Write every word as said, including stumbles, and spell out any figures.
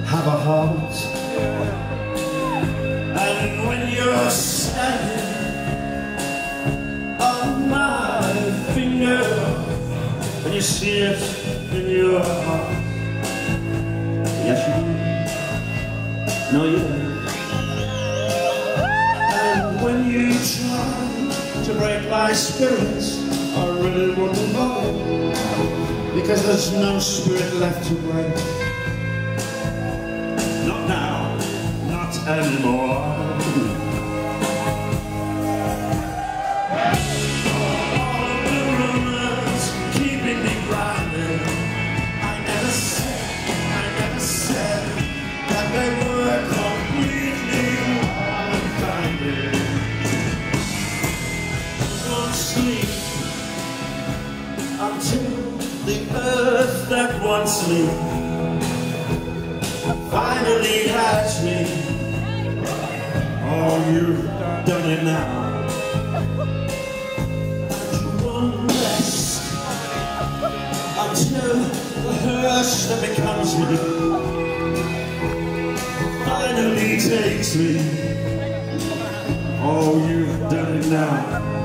have a heart. And when you're standing on my finger, and you see it in your heart, yes you do, no you don't. And when you try to break my spirits, I really wouldn't bother, because there's no spirit left to break. Not now, not anymore. All of the rumors keeping me grounded, I never said, I never said that they were completely unfounded. Won't sleep until the earth that wants me finally has me. Oh, you've done it now. And you won't rest until the hearse that becomes me finally takes me. Oh, you've done it now.